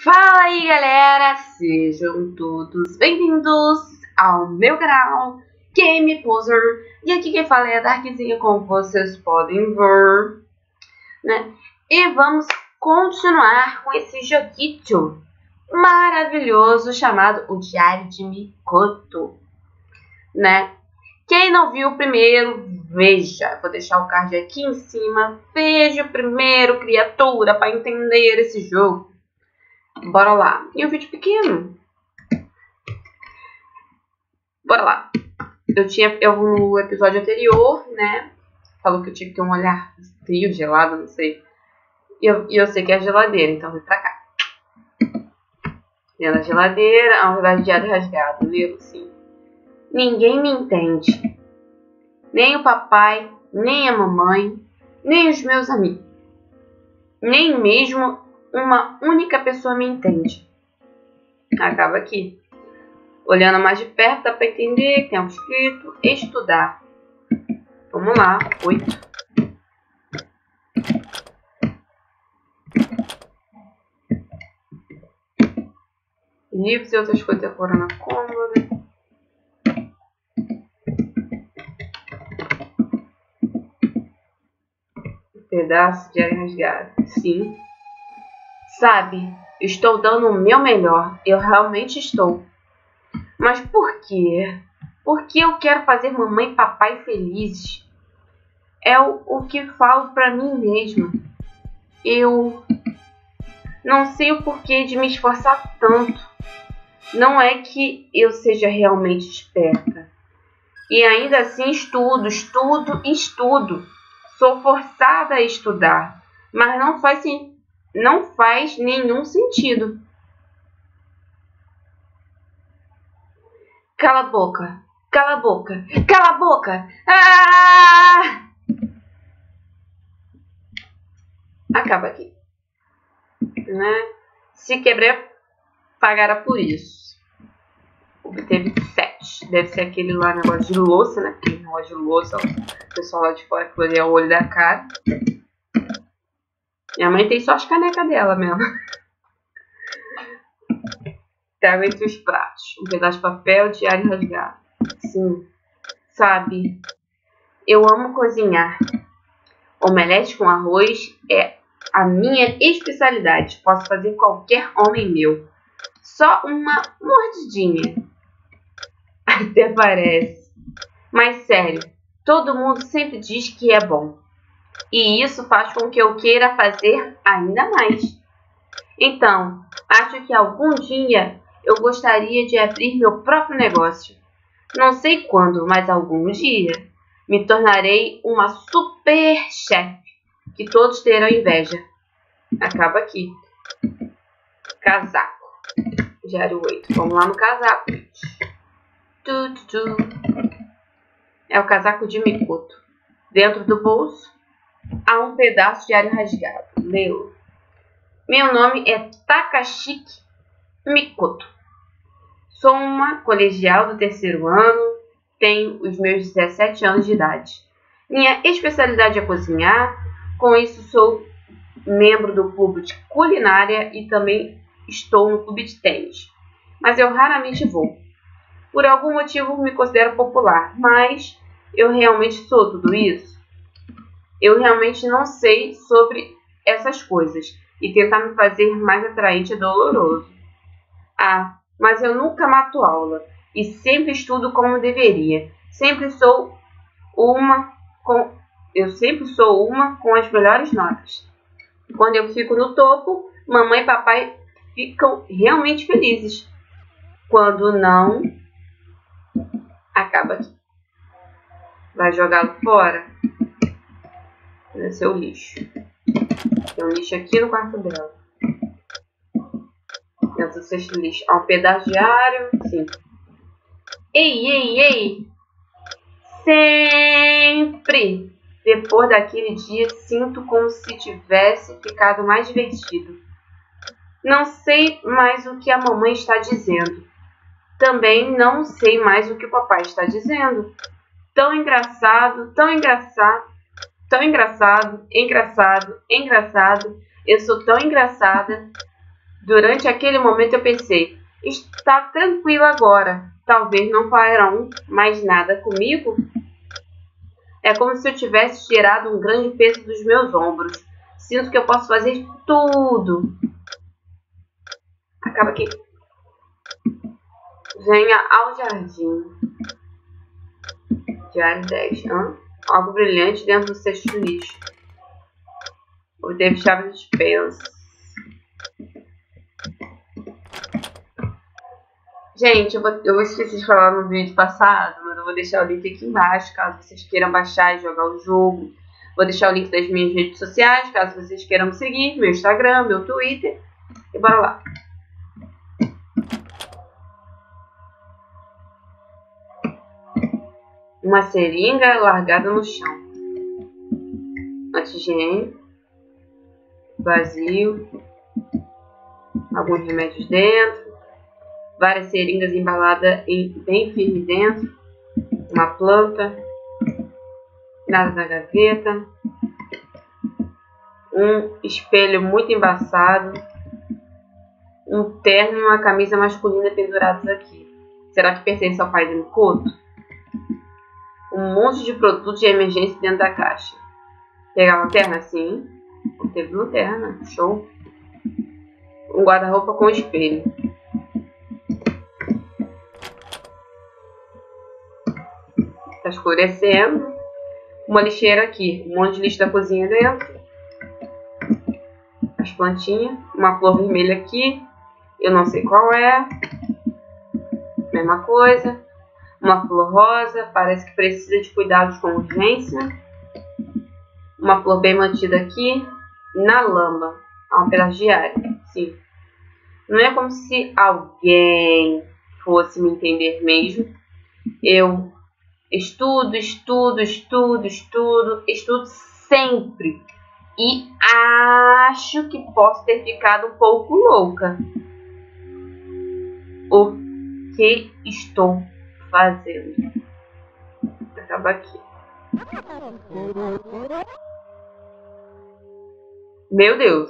Fala aí, galera! Sejam todos bem-vindos ao meu canal Game Poser. E aqui quem fala é a Darkzinha, como vocês podem ver, né? E vamos continuar com esse joguito maravilhoso chamado O Diário de Mikoto, né? Quem não viu o primeiro, veja. Vou deixar o card aqui em cima. Veja o primeiro, criatura, para entender esse jogo. Bora lá. E um vídeo pequeno. Bora lá. Eu no episódio anterior, né? Falou que eu tive que ter um olhar frio, gelado, não sei. E eu sei que é a geladeira, então vem pra cá. Dentro da geladeira, a verdade, diário rasgado. Lê, sim. Ninguém me entende. Nem o papai, nem a mamãe, nem os meus amigos. Nem mesmo uma única pessoa me entende. Acaba aqui. Olhando mais de perto, dá para entender que tem escrito estudar. Vamos lá. 8. Livros e outras coisas decorando a cômoda. Pedaço de areia rasgada. Sim. Sabe, estou dando o meu melhor. Eu realmente estou. Mas por quê? Porque eu quero fazer mamãe e papai felizes. É o que falo pra mim mesma. Eu não sei o porquê de me esforçar tanto. Não é que eu seja realmente esperta. E ainda assim estudo. Sou forçada a estudar. Mas não faz nenhum sentido. Cala a boca. Cala a boca. Cala a boca. Ah! Acaba aqui. Né? Se quebrar, pagará por isso. Obteve 7. Deve ser aquele lá negócio de louça, né? Aquele negócio de louça. O pessoal lá de fora que ali é o olho da cara. Minha mãe tem só as canecas dela mesmo. Trago entre os pratos. Um pedaço de papel, diário rasgado. Sim. Sabe, eu amo cozinhar. Omelete com arroz é a minha especialidade. Posso fazer qualquer homem meu. Só uma mordidinha. Até parece. Mas sério, todo mundo sempre diz que é bom. E isso faz com que eu queira fazer ainda mais. Então, acho que algum dia eu gostaria de abrir meu próprio negócio. Não sei quando, mas algum dia me tornarei uma super chefe que todos terão inveja. Acaba aqui. Casaco. Diário 8. Vamos lá no casaco. É o casaco de Mikoto. Dentro do bolso há um pedaço de diário rasgado. Leu. Meu nome é Takashiki Mikoto. Sou uma colegial do terceiro ano. Tenho os meus 17 anos de idade. Minha especialidade é cozinhar. Com isso, sou membro do clube de culinária e também estou no clube de tênis. Mas eu raramente vou. Por algum motivo me considero popular, mas eu realmente sou tudo isso? Eu realmente não sei sobre essas coisas e tentar me fazer mais atraente é doloroso. Ah, mas eu nunca mato aula e sempre estudo como deveria. Eu sempre sou uma com as melhores notas. Quando eu fico no topo, mamãe e papai ficam realmente felizes. Quando não, acaba aqui. Vai jogá-lo fora? Vai ser o lixo. Tem um lixo aqui no quarto dela. Dentro do cesto de lixo. Há um pedaço diário. Sim. Ei! Sempre! Depois daquele dia, sinto como se tivesse ficado mais divertido. Não sei mais o que a mamãe está dizendo. Também não sei mais o que o papai está dizendo. Tão engraçado. Eu sou tão engraçada. Durante aquele momento eu pensei, está tranquilo agora, talvez não farão mais nada comigo. É como se eu tivesse tirado um grande peso dos meus ombros. Sinto que eu posso fazer tudo. Acaba aqui. Venha ao jardim. Diário 10. Algo brilhante dentro do cesto de lixo. Obteve chave de dispensa. Gente, eu vou esquecer de falar no vídeo passado, mas eu vou deixar o link aqui embaixo, caso vocês queiram baixar e jogar o jogo. Vou deixar o link das minhas redes sociais, caso vocês queiram me seguir, meu Instagram, meu Twitter. E bora lá. Uma seringa largada no chão. Anti-higiene. Vazio. Alguns remédios dentro. Várias seringas embaladas bem firme dentro. Uma planta. Nada na gaveta. Um espelho muito embaçado. Um terno e uma camisa masculina pendurados aqui. Será que pertence ao pai de Mikoto? Um monte de produtos de emergência dentro da caixa. Pegar uma lanterna? Sim. Teve lanterna. Show. Um guarda-roupa com espelho. Tá escurecendo. Uma lixeira aqui. Um monte de lixo da cozinha dentro. As plantinhas. Uma flor vermelha aqui. Eu não sei qual é. Mesma coisa. Uma flor rosa, parece que precisa de cuidados com urgência. Uma flor bem mantida aqui. Na lama. Um pedaço de área. Sim. Não é como se alguém fosse me entender mesmo. Eu estudo sempre. E acho que posso ter ficado um pouco louca. O que estou fazendo? Acaba aqui. Meu Deus.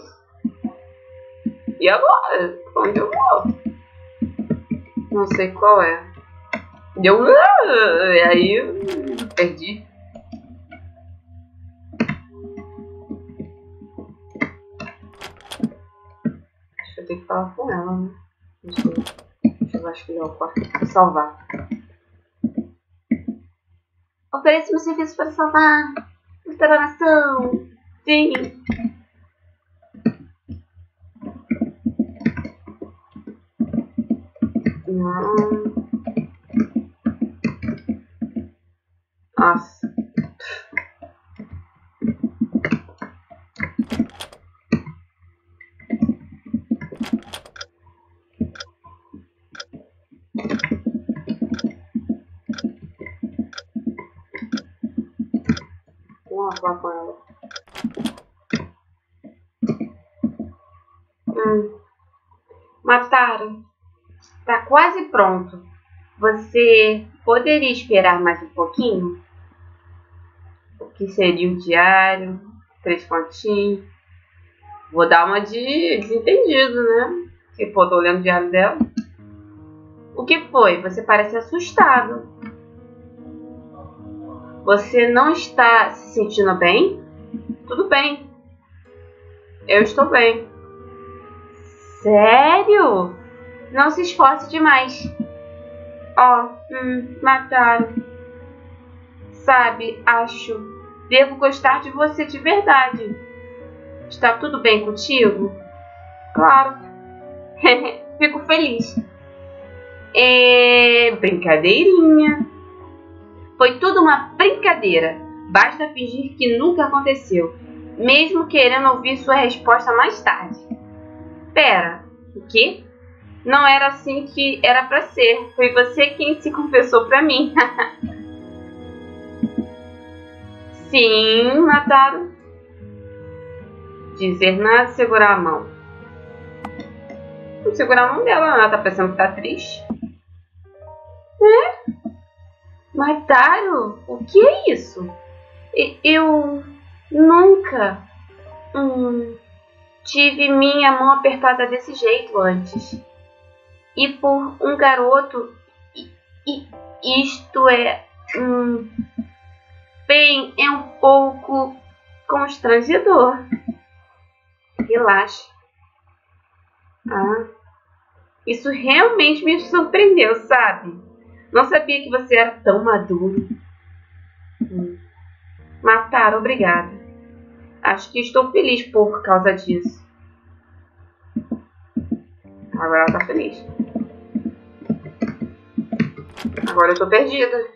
E agora? Onde eu vou? Não sei qual é. Deu. E aí perdi. Acho que eu tenho que falar com ela, né? Não sei. Deixa eu vasculhar o quarto para salvar. Ofereço meu serviço para salvar. Restauração. Sim. Não. Nossa. Vamos falar com ela. Mataram. Tá quase pronto. Você poderia esperar mais um pouquinho? O que seria o diário? 3 pontinhos. Vou dar uma de desentendido, né? Porque, pô, tô olhando o diário dela. O que foi? Você parece assustado. Você não está se sentindo bem? Tudo bem. Eu estou bem. Sério? Não se esforce demais. Mataram. Sabe, acho. Devo gostar de você de verdade. Está tudo bem contigo? Claro. Fico feliz. Brincadeirinha. Foi tudo uma brincadeira. Basta fingir que nunca aconteceu, mesmo querendo ouvir sua resposta mais tarde. Pera, o quê? Não era assim que era pra ser. Foi você quem se confessou pra mim. Sim, mataram. Dizer nada, segurar a mão. Vou segurar a mão dela, ela tá parecendo que tá triste. Mataram? O que é isso? Eu nunca. tive minha mão apertada desse jeito antes. E por um garoto, isto é, bem, é um pouco constrangedor. Relaxa. Isso realmente me surpreendeu, sabe? Não sabia que você era tão maduro. Matar, obrigada. Acho que estou feliz por causa disso. Agora ela tá feliz. Agora eu tô perdida.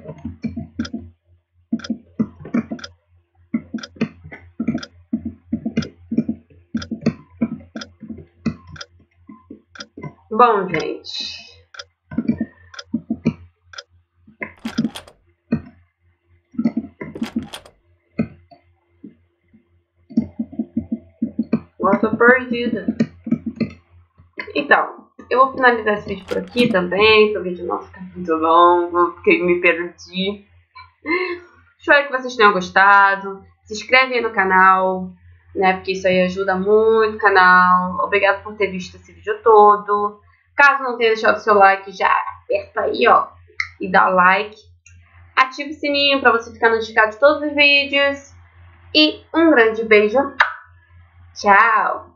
Bom, gente. Agora tô perdida. Então, eu vou finalizar esse vídeo por aqui também. Esse vídeo não fica muito longo, porque me perdi. Espero que vocês tenham gostado. Se inscreve aí no canal, né? Porque isso aí ajuda muito o canal. Obrigado por ter visto esse vídeo todo. Caso não tenha deixado o seu like, já aperta aí, ó, e dá like. Ative o sininho para você ficar notificado de todos os vídeos. E um grande beijo. Tchau!